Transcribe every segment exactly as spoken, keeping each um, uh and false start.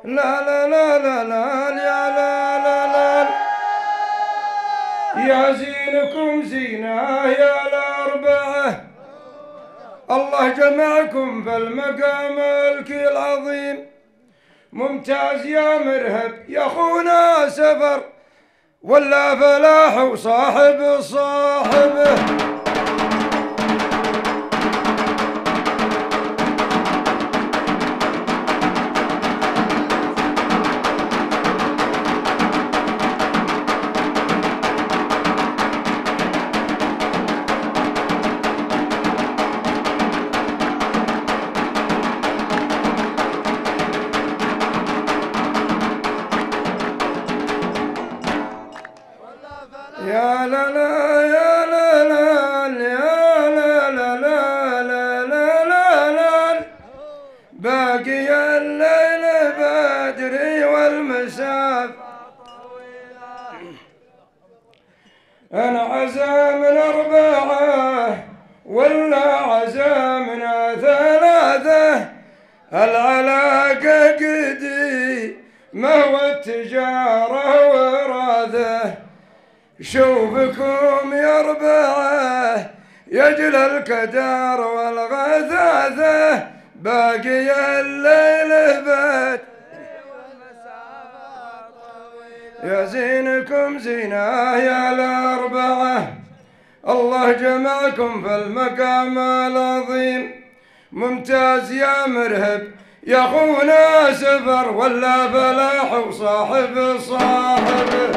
لا لا لا لا لا يا لا لا لا يا زينكم زينة يا الأربعة، الله جمعكم في المقام الكي العظيم. ممتاز يا مرهب يا خونا سفر ولا فلاح وصاحب صاحبه. يا لا لا يا لا لا يا لا لا لا لا لا لا لا باقي الليل بدري والمساء أنا عزا من أربعة ولا عزا من ثلاثة، العلاقة قدي ما هو التجارة وراثة. شوفكم يا أربعة يجل الكدار والغثاثة، باقي الليل بات يا زينكم زينة يا الأربعة، الله جمعكم في المقام العظيم. ممتاز يا مرهب يا خونا سفر ولا فلاح وصاحب صاحبه.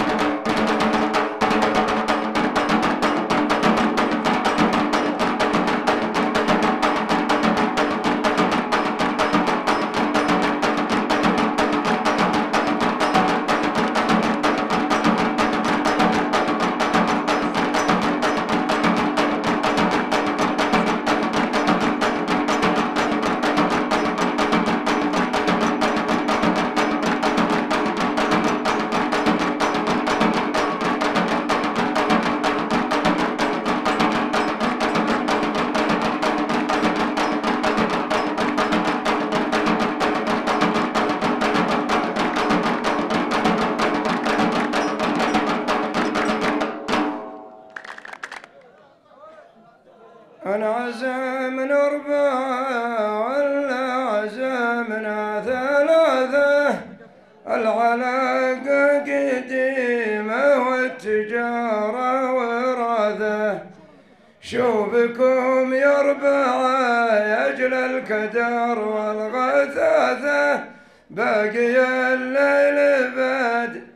أنا عزا من أربعة ولا عزا من ثلاثة، العلاقة قديمة والتجارة وراثة. شوفكم يا أربعة يجل الكدر والغثاثة، باقي الليل باد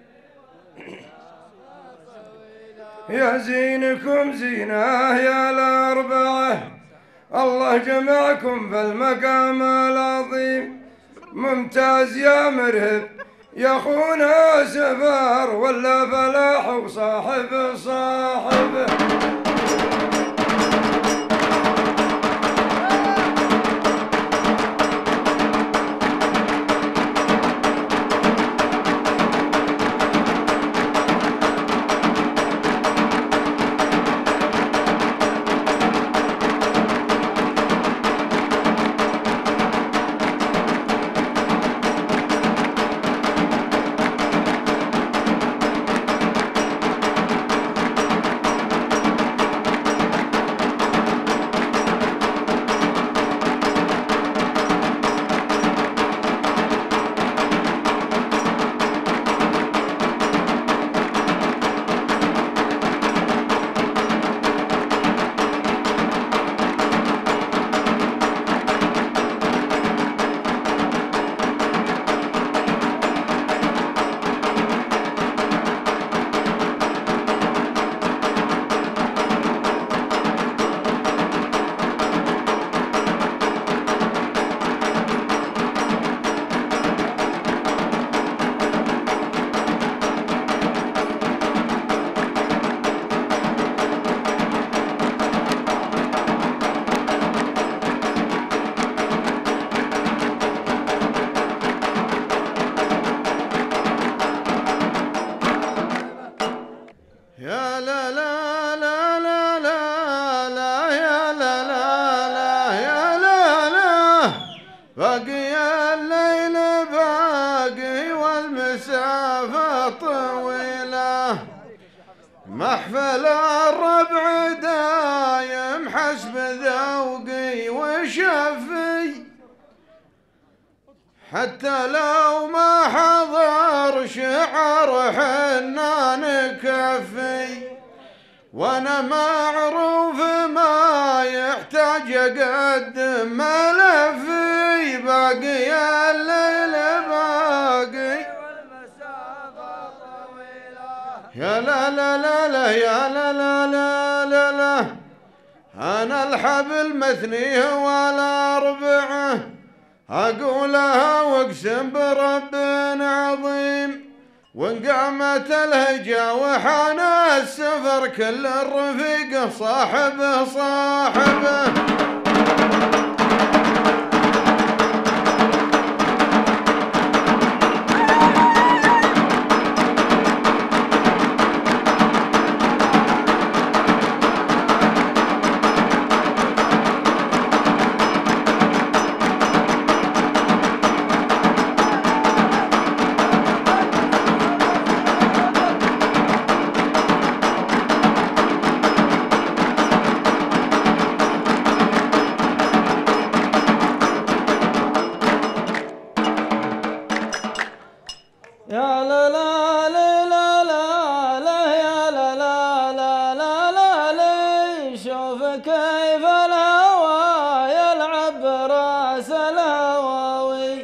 يا زينكم زينة يا الأربعة، الله جمعكم في المقام العظيم. ممتاز يا مرهب يا خونا سفر ولا فلاح وصاحب صاحبه. طويلة محفل الربع دايم حسب ذوقي وشفي حتى لو ما حضر شعر حنان كفي وانا معروف ما يحتاج اقدم ملفي باقي الليل باقي يا لا لا لا لا يا لا لا لا لا لا انا الحبل مثنيه ولا ربعه اقولها واقسم برب عظيم وان قامت الهجا وحان السفر كل الرفيق صاحبه صاحبه يا لا لا لا لا لا لا يا لا لا لا لا لا لا شوف كيف الهوى يلعب براس الهواوي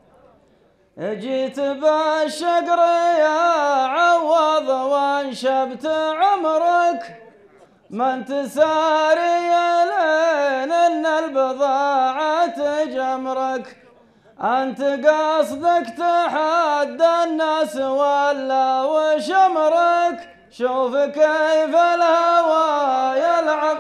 جيت بالشقر يا عوض وانشبت عمرك ما انت ساري لين ان البضاعة تجمرك أنت قصدك تحدى الناس ولا وشمرك شوف كيف الهوى يلعب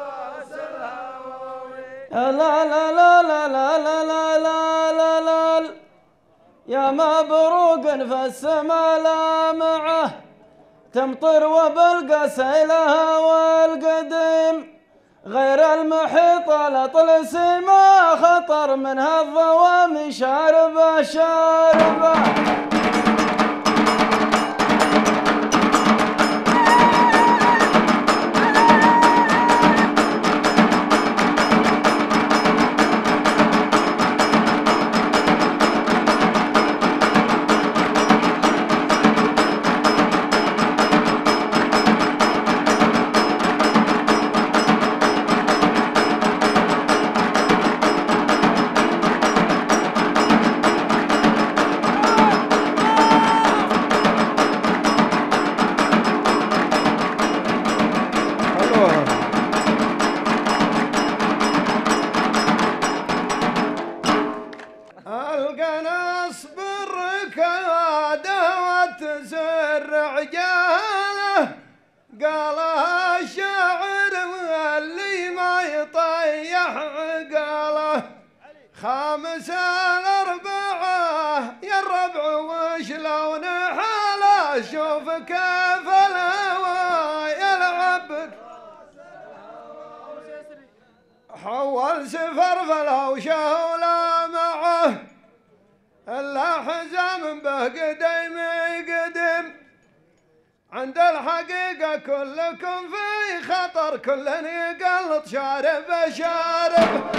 لا لا لا لا لا لا لا لا لا لا يا مبروق في السما لامعه تمطر وبالقسيلها والقديم غير المحيط الأطلس ما خطر منها الضوام شاربة شاربة القناص بالركاده وتزرع جاله قالها الشاعر اللي ما يطيح قاله خامس الاربعه يا الربع وش لون حاله شوف كيف الهوى يلعب حول سفر فلو شهولا معه الحزام به قديم قدم عند الحقيقة كلكم في خطر كل يقلط شارب شارب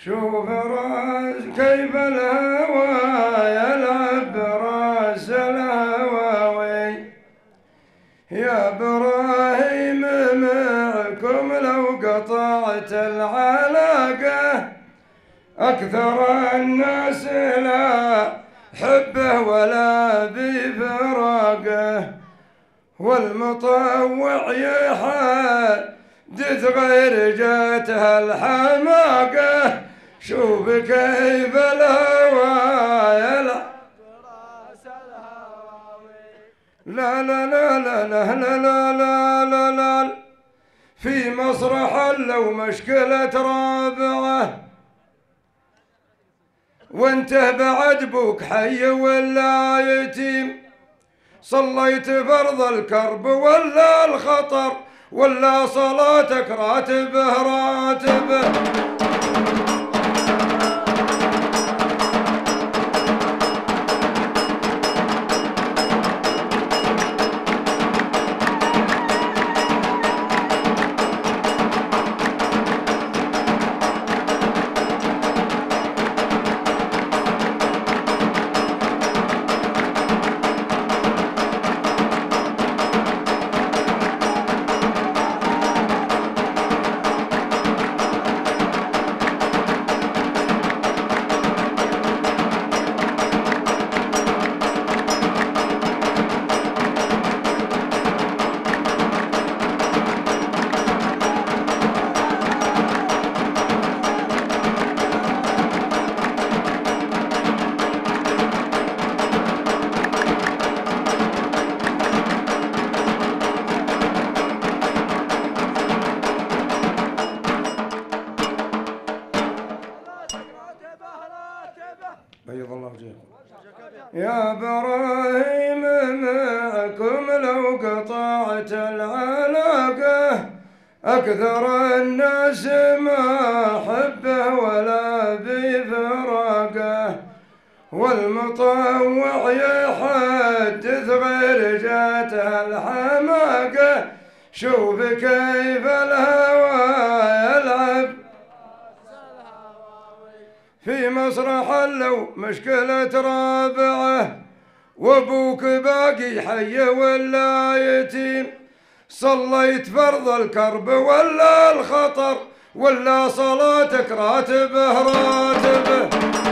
شوف راس كيف الهوى يلعب براس الهواوي. يا ابراهيم معكم لو قطعت العلاقة أكثر الناس لا حبه ولا بفراقه، والمطوع يحدث غير جاتها الحماقة. شوف كيف الهوى يلعب براس الهواوي. لا لا لا لا لا لا لا لا لا لا في مسرح لو مشكلة رابعة وانته بعد بوك حي ولا يتيم، صليت فرض الكرب ولا الخطر ولا صلاتك راتبه راتبه. بيض الله وجهكم. يا ابراهيم معكم لو قطعت العلاقة أكثر الناس ما حبه ولا بفراقه، والمطوع يحدث غير جاتها الحماقة. شوف كيف الهوى يلعب في مسرح لو مشكلة رابعة وابوك باقي حي ولا يتيم، صليت فرض الكرب ولا الخطر ولا صلاتك راتبه راتبه.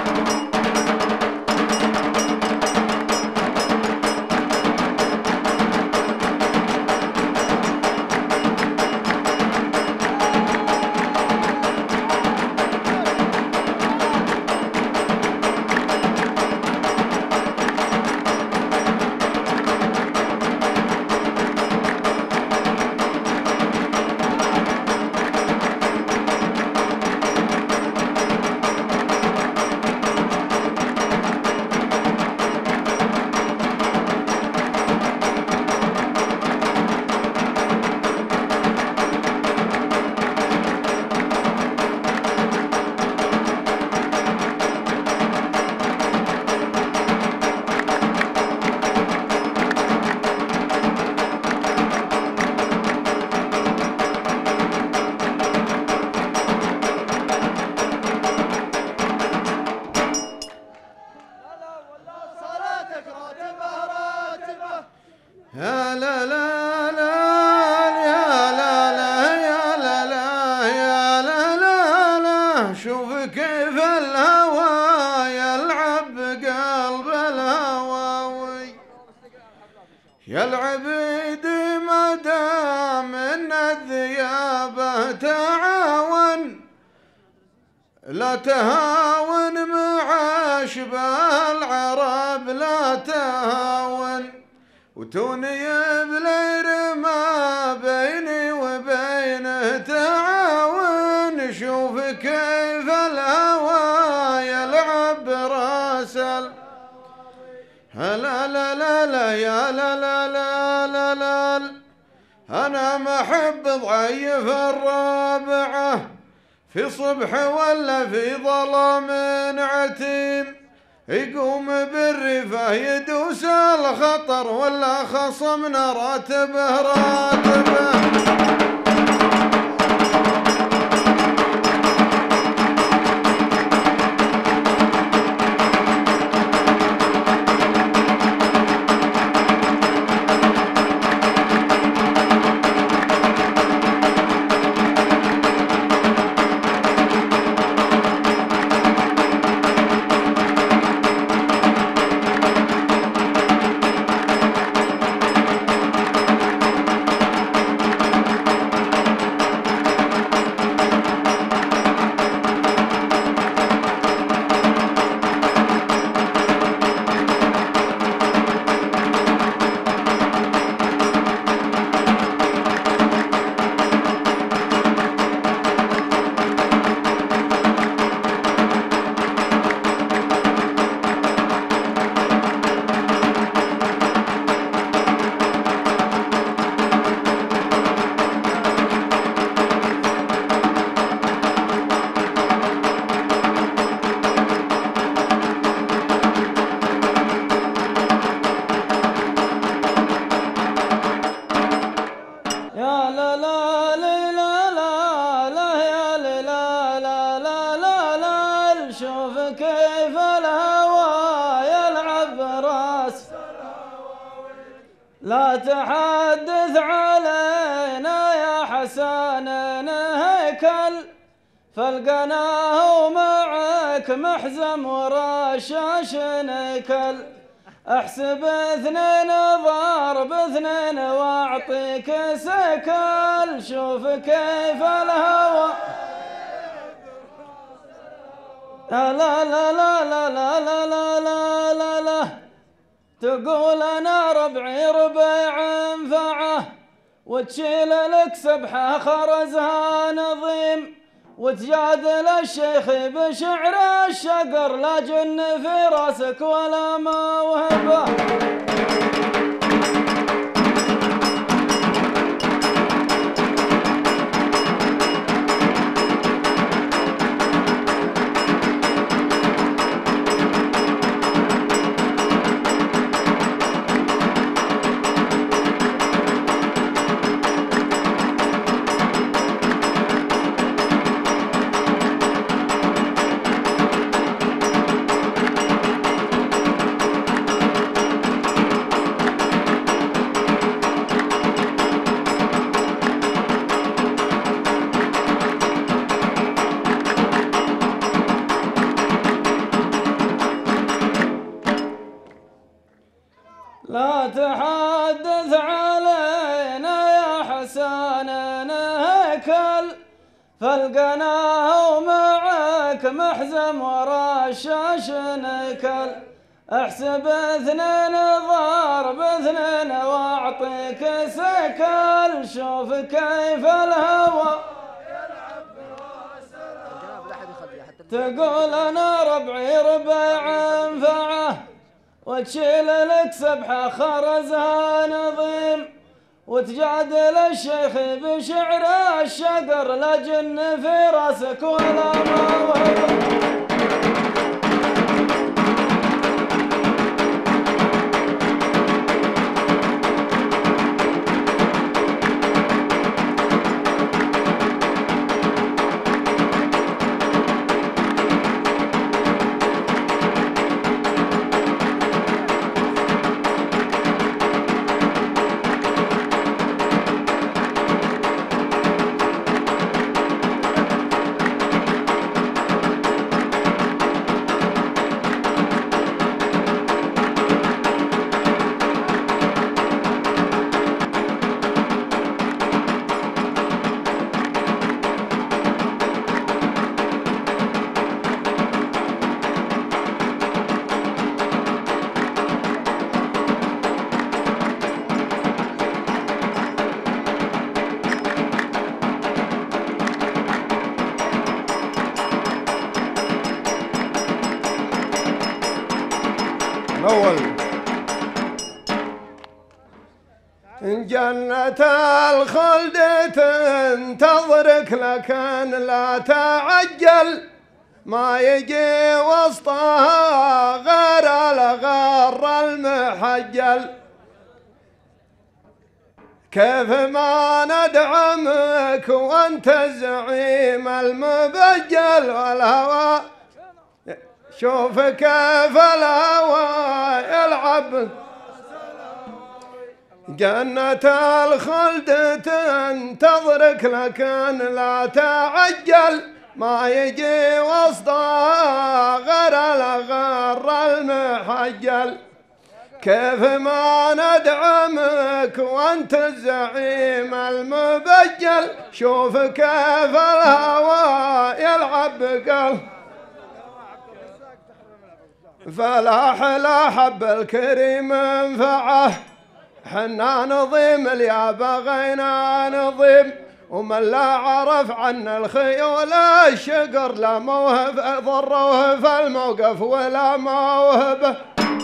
يا لا لا لا يا لا لا يا لا لا يا لا لا لا. شوف كيف الهوى يلعب بقلب الهواوي، يلعب يدي ما دام ان الذيابه تعاون، لا تهاون مع اشباه العرب لا تهاون، وتوني بلير ما بيني وبينه تعاون. شوف كيف الهوى يلعب براس ال لا لا لا لا يا لا لا لا لا لا. انا ما احب ضعيف الرابعه في صبح ولا في ظلام عتيم، يقوم بالرفاه يدوس الخطر ولا خصمنا راتبه راتبه. كيف الهوى يلعب براس. لا تحدث علينا يا حسن هيكل، فلقناه معك محزم ورشاش نكل. احسب اثنين ضرب اثنين واعطيك سكل، شوف كيف الهوى. لا لا لا لا لا لا لا لا لا لا لا تقول انا ربعي ربيع انفعه، وتشيل لك سبحه خرزها نظيم، وتجادل الشيخ بشعر الشقر، لا جن في راسك ولا موهبه. لا تحدث علينا يا حسن هيكل، فلقناه معك محزم ورشاش نكل. احسب اثنين ضرب اثنين واعطيك سكل، شوف كيف الهوى. تقول انا ربعي ربيع انفعه، وتشيل لك سبحه خرزها نظيم، وتجادل الشيخ بشعر الشقر، لا جن في راسك ولا موهبه. الأول جنة الخلد تنتظرك، لكن لا تعجل، ما يجي وسطها غير الغر المحجل. كيف ما ندعمك وانت الزعيم المبجل، والهوى شوف كيف الهوى يلعب. جنة الخلد تنتظرك، لكن لا تعجل، ما يجي وسطها غير الغر المحجل. كيف ما ندعمك وانت الزعيم المبجل، شوف كيف الهوى يلعب بقلب. فلاح لا حب الكريم منفعه، حنا نظيم اليا بغينا نظيم، ومن لا عرف عنا الخيول الشقر، لا موهب ضروه في الموقف ولا موهبه.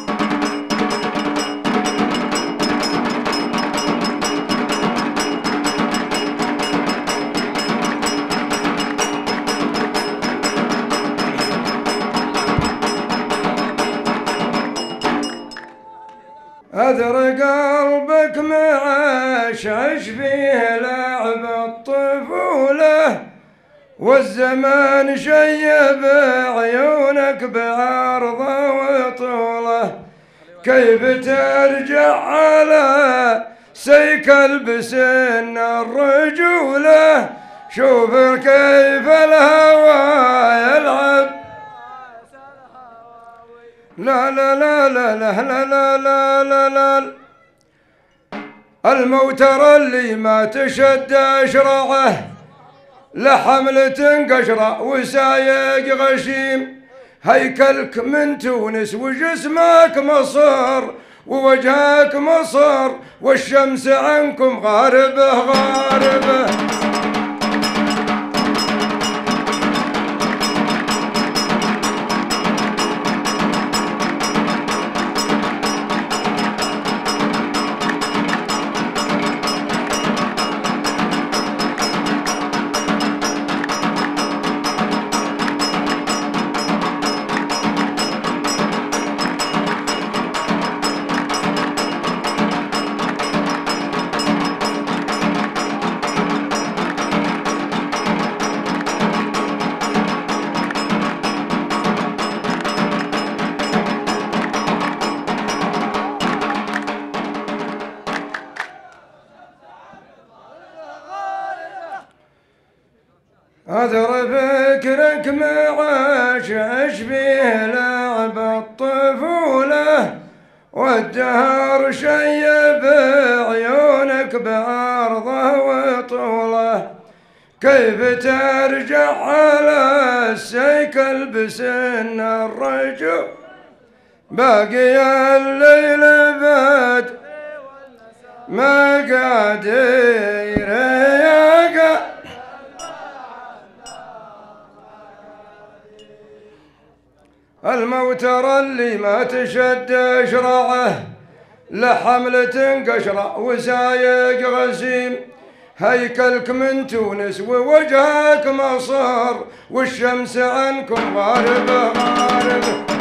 أدر قلبك معشش فيه لعب الطفولة، والزمان شيب عيونك بعرضه وطوله، كيف ترجع على سيك البسن الرجولة، شوف كيف الهوى يلعب. لا لا لا لا لا لا لا لا لا لا الموتر اللي ما تشد أشرعه، لحملة قشرة وسايق غشيم، هيكلك من تونس وجسمك مصر ووجهك مصر، والشمس عنكم غاربة غاربة. أذر فكرك معاش عش بيه لعب الطفولة، والدهر شيب عيونك بعرضه وطوله، كيف ترجع على السيك البسن الرجل، باقي الليل باد ما قادر يقع. الموتر اللي ما تشد اشرعه، لحملة قشرة وسايق غسيم، هيكلك من تونس ووجهك مصر، والشمس عنكم غاربة غاربة.